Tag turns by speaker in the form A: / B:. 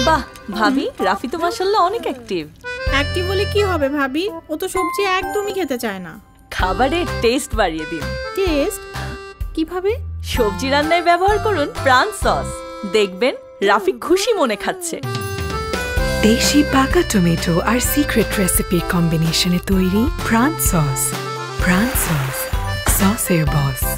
A: বাহ ভাবি, রাফি তো মাশাআল্লাহ অনেক অ্যাক্টিভ।
B: অ্যাক্টিভ বলে কি হবে ভাবি, ও তো সবজি একদমই খেতে চায় না।
A: খাবারের টেস্ট বাড়িয়ে দিন।
B: টেস্ট কিভাবে?
A: সবজি রান্নায় ব্যবহার করুন প্রাণ সস, দেখবেন রাফি খুশি মনে খাচ্ছে।
C: দেশি পাকা টমেটো আর সিক্রেট রেসিপির কম্বিনেশনে তৈরি প্রাণ সস। প্রাণ সস, সসের বস।